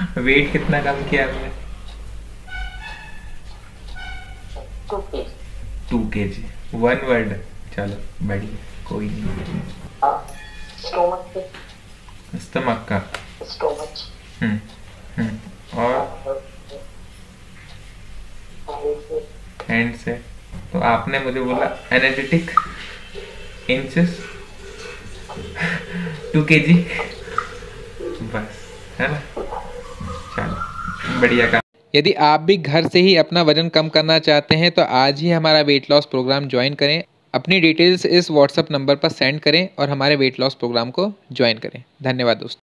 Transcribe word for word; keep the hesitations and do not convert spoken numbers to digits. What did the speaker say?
Wait कितना कम किया आपने? टू के। टू के जी। One word. चलो बढ़िया, कोई नहीं। स्टोमक पे। स्टमक का। स्टोमच। हम्म हम्म और हैंड से। तो आपने मुझे बोला एनर्जेटिक इंचेस टू के जी, बस, है ना? चलो बढ़िया काम। यदि आप भी घर से ही अपना वजन कम करना चाहते हैं तो आज ही हमारा वेट लॉस प्रोग्राम ज्वाइन करें। अपनी डिटेल्स इस व्हाट्सएप नंबर पर सेंड करें और हमारे वेट लॉस प्रोग्राम को ज्वाइन करें। धन्यवाद दोस्तों।